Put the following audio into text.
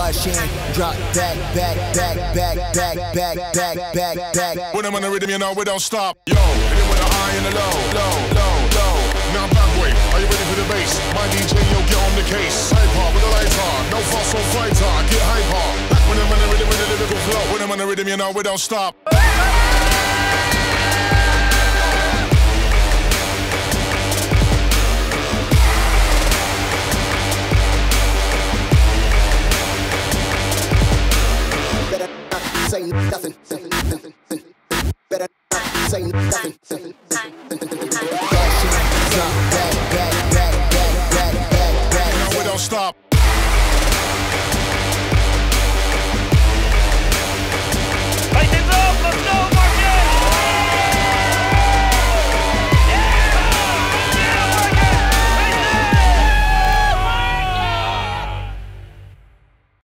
rush in, drop back. When I'm on the rhythm, you know we don't stop. Yo, hit it with the high and the low. Now bad boy, are you ready for the bass? My DJ, yo, get on the case. Hyper with the lights on, no fuss or fighter, get hyper. When I'm on the rhythm with the lyrical flow. When I'm on the rhythm, you know we don't stop. Say nothing.